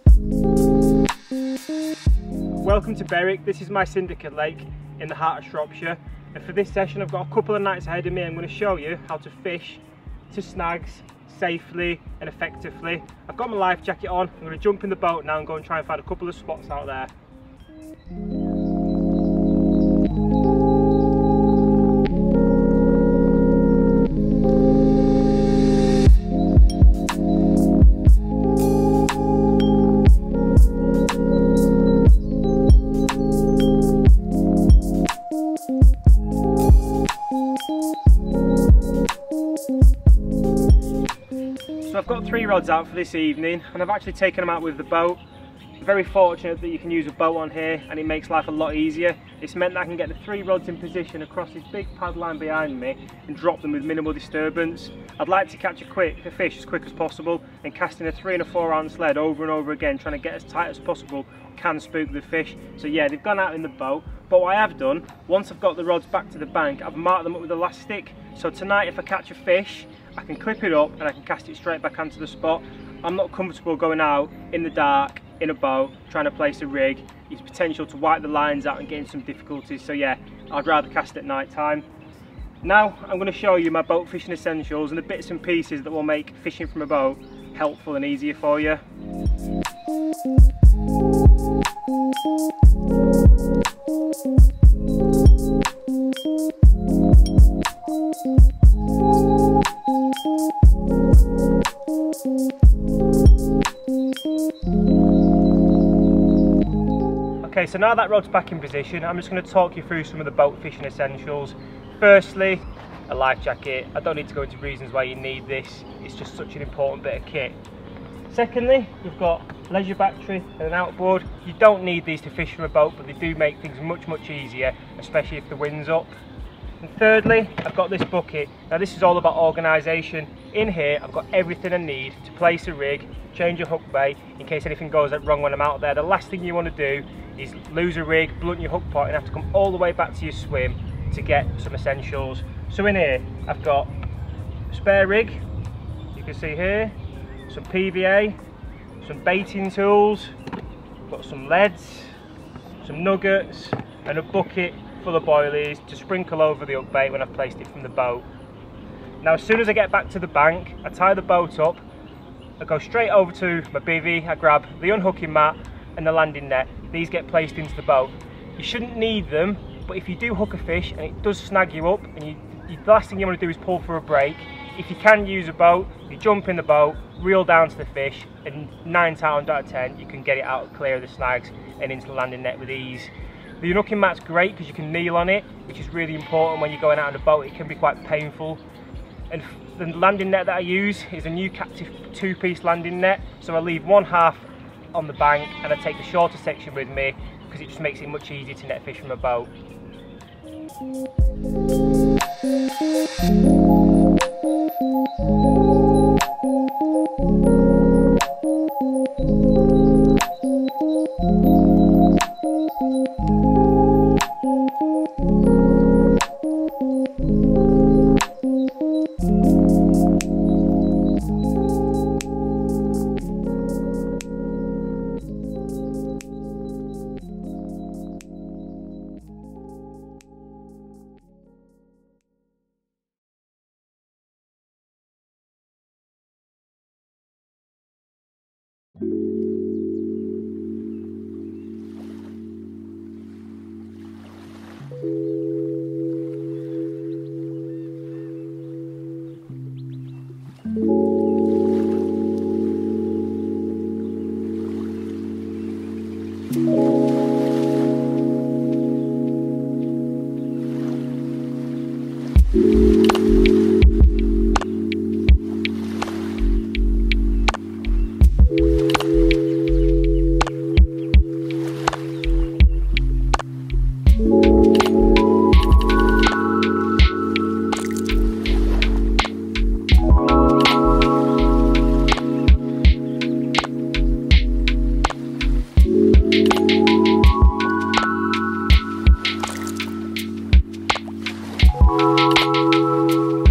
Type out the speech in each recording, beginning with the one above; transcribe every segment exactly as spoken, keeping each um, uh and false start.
Welcome to Berwick. This is my syndicate lake in the heart of Shropshire, and for this session I've got a couple of nights ahead of me. I'm going to show you how to fish to snags safely and effectively. I've got my life jacket on. I'm going to jump in the boat now and go and try and find a couple of spots out there. So I've got three rods out for this evening, and I've actually taken them out with the boat. I'm very fortunate that you can use a boat on here, and it makes life a lot easier. It's meant that I can get the three rods in position across this big pad line behind me and drop them with minimal disturbance. I'd like to catch a quick a fish as quick as possible, and casting a three and a four ounce lead over and over again, trying to get as tight as possible, can spook the fish. So yeah, they've gone out in the boat, but what I have done, once I've got the rods back to the bank, I've marked them up with elastic. So tonight if I catch a fish, I can clip it up and I can cast it straight back onto the spot. I'm not comfortable going out in the dark in a boat trying to place a rig. It's potential to wipe the lines out and get in some difficulties. So yeah, I'd rather cast at night time. Now I'm going to show you my boat fishing essentials and the bits and pieces that will make fishing from a boat helpful and easier for you. Okay, so now that rod's back in position, I'm just going to talk you through some of the boat fishing essentials. Firstly, a life jacket. I don't need to go into reasons why you need this, it's just such an important bit of kit. Secondly, we've got leisure battery and an outboard. You don't need these to fish from a boat, but they do make things much, much easier, especially if the wind's up. And thirdly, I've got this bucket. Now this is all about organisation. In here, I've got everything I need to place a rig, change a hook bait, in case anything goes wrong when I'm out there. The last thing you want to do is lose a rig, blunt your hook point, and have to come all the way back to your swim to get some essentials. So in here, I've got a spare rig, you can see here, some P V A, some baiting tools, got some leads, some nuggets, and a bucket full of boilies to sprinkle over the hook bait when I've placed it from the boat. Now as soon as I get back to the bank, I tie the boat up, I go straight over to my bivvy, I grab the unhooking mat and the landing net. These get placed into the boat. You shouldn't need them, but if you do hook a fish and it does snag you up, and you, you, the last thing you want to do is pull for a break, if you can use a boat, you jump in the boat, reel down to the fish, and nine times out of ten you can get it out clear of the snags and into the landing net with ease. The unhooking mat's great because you can kneel on it, which is really important when you're going out on a boat. It can be quite painful. And the landing net that I use is a new captive two-piece landing net, so I leave one half on the bank and I take the shorter section with me because it just makes it much easier to net fish from a boat.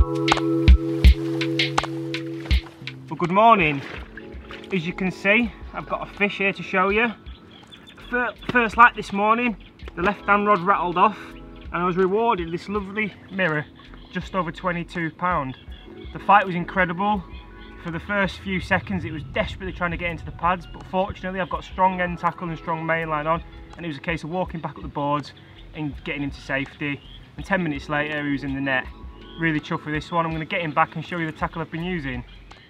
Good morning. As you can see, I've got a fish here to show you. First light this morning, the left hand rod rattled off and I was rewarded this lovely mirror, just over twenty-two pounds. The fight was incredible. For the first few seconds it was desperately trying to get into the pads, but fortunately I've got strong end tackle and strong mainline on, and it was a case of walking back up the boards and getting him to safety. And ten minutes later he was in the net. Really chuffed with this one. I'm going to get him back and show you the tackle I've been using.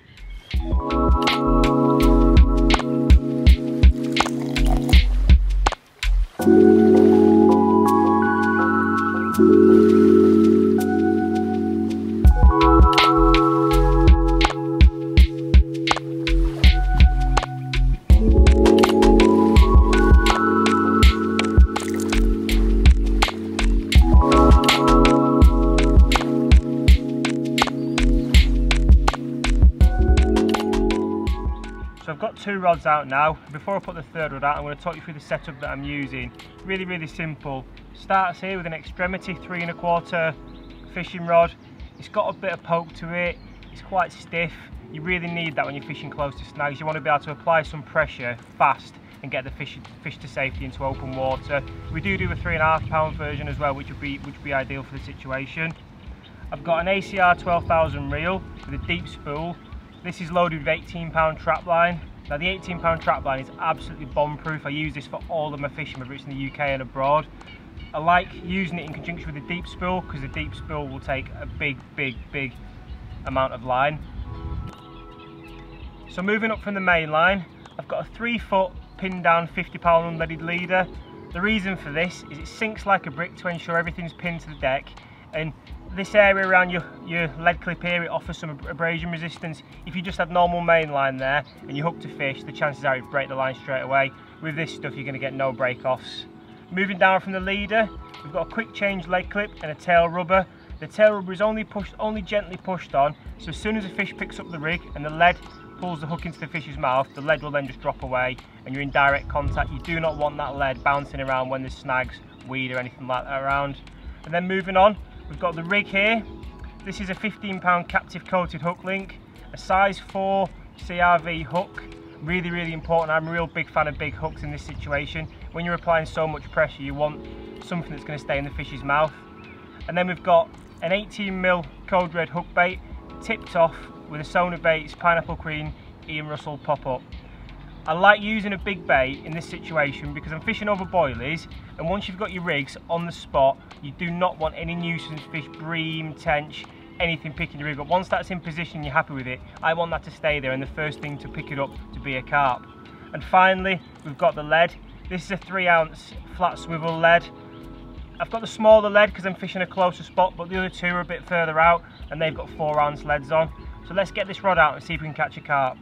So I've got two rods out now. Before I put the third rod out, I'm going to talk you through the setup that I'm using. Really, really simple. Starts here with an extremity three and a quarter fishing rod. It's got a bit of poke to it. It's quite stiff. You really need that when you're fishing close to snags. You want to be able to apply some pressure fast and get the fish fish to safety into open water. We do do a three and a half pound version as well, which would be which would be ideal for the situation. I've got an A C R twelve thousand reel with a deep spool. This is loaded with eighteen pound trap line. Now the eighteen pound trap line is absolutely bomb proof. I use this for all of my fishing, whether it's in the U K and abroad. I like using it in conjunction with the deep spool because the deep spool will take a big, big, big amount of line. So moving up from the main line, I've got a three foot pinned down fifty pound unleaded leader. The reason for this is it sinks like a brick to ensure everything's pinned to the deck, and this area around your, your lead clip here, it offers some abrasion resistance. If you just had normal main line there and you hook to fish, the chances are you'd break the line straight away. With this stuff you're going to get no break-offs. Moving down from the leader, we've got a quick change lead clip and a tail rubber. The tail rubber is only pushed, only gently pushed on, so as soon as the fish picks up the rig and the lead pulls the hook into the fish's mouth, the lead will then just drop away and you're in direct contact. You do not want that lead bouncing around when there's snags, weed or anything like that around. And then moving on, we've got the rig here. This is a fifteen pound captive coated hook link, a size four C R V hook. Really, really important. I'm a real big fan of big hooks in this situation. When you're applying so much pressure, you want something that's going to stay in the fish's mouth. And then we've got an eighteen mil code red hook bait, tipped off with a Sona Baits Pineapple Queen Ian Russell pop-up. I like using a big bait in this situation because I'm fishing over boilies, and once you've got your rigs on the spot, you do not want any nuisance fish, bream, tench, anything picking your rig up. Once that's in position and you're happy with it, I want that to stay there and the first thing to pick it up to be a carp. And finally, we've got the lead. This is a three ounce flat swivel lead. I've got the smaller lead because I'm fishing a closer spot, but the other two are a bit further out and they've got four ounce leads on. So let's get this rod out and see if we can catch a carp.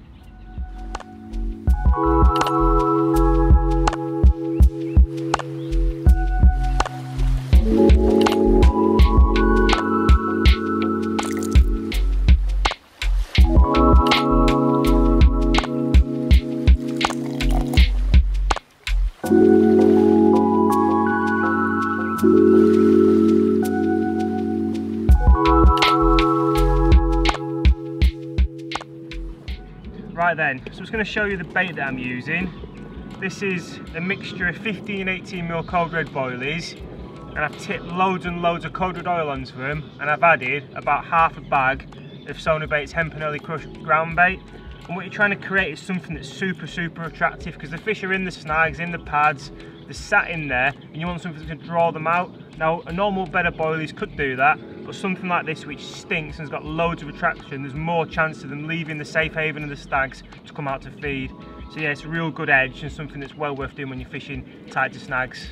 Right then, so I'm just going to show you the bait that I'm using. This is a mixture of fifteen and eighteen mil code red boilies, and I've tipped loads and loads of code red oil onto them, and I've added about half a bag of Sona Baits Hemp and Early Crush ground bait. And what you're trying to create is something that's super, super attractive because the fish are in the snags, in the pads, they're sat in there, and you want something to draw them out. Now, a normal bed of boilies could do that, but something like this which stinks and has got loads of attraction, there's more chance of them leaving the safe haven of the stags to come out to feed. So yeah, it's a real good edge and something that's well worth doing when you're fishing tight to snags.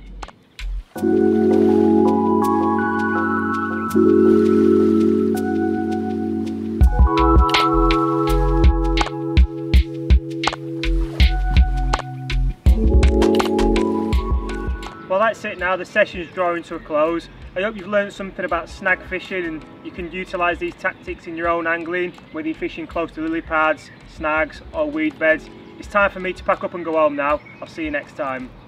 Well, that's it now, the session is drawing to a close. I hope you've learned something about snag fishing and you can utilise these tactics in your own angling, whether you're fishing close to lily pads, snags or weed beds. It's time for me to pack up and go home now. I'll see you next time.